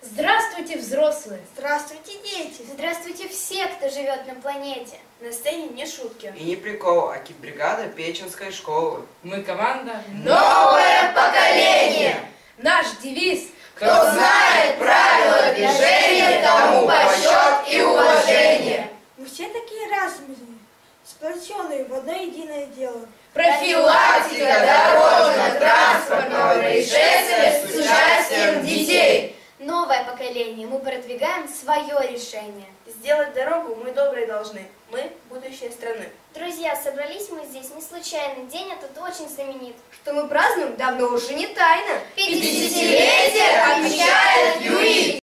Здравствуйте, взрослые! Здравствуйте, дети! Здравствуйте все, кто живет на планете! На сцене не шутки. И не прикол, а китбригада Печенской школы. Мы команда Новое поколение! Наш девиз Кто знает правила движения, тому почет и уважение. Мы все такие разные, сплоченные в одно единое дело. Профилактика дорожно-транспортного происшествия с участием детей. Новое поколение, мы продвигаем свое решение. Сделать дорогу мы добрые должны. Мы – будущее страны. Друзья, собрались мы здесь не случайно. День этот очень знаменит. Что мы празднуем, давно уже не тайна. 50-летие отмечает ЮИ.